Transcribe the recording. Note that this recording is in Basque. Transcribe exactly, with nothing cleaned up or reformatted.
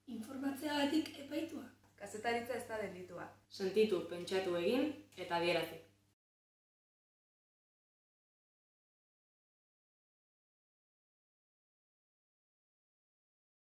Informatzeagatik epaitua. Kazetaritza ez da delitua. Sentitu, pentsatu egin eta adierazi.